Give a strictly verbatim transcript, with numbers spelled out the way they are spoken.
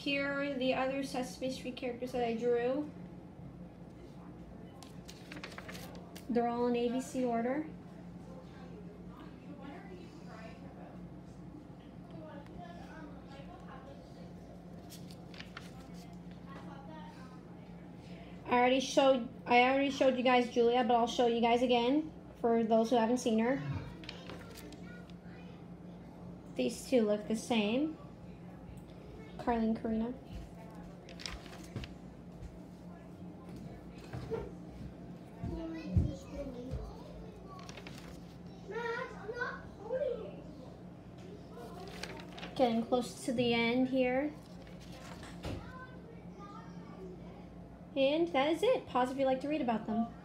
Here are the other Sesame Street characters that I drew. They're all in A B C order. I already showed I already showed you guys Julia, but I'll show you guys again for those who haven't seen her. These two look the same. Carly and Karina. Getting close to the end here. And that is it. Pause if you'd like to read about them.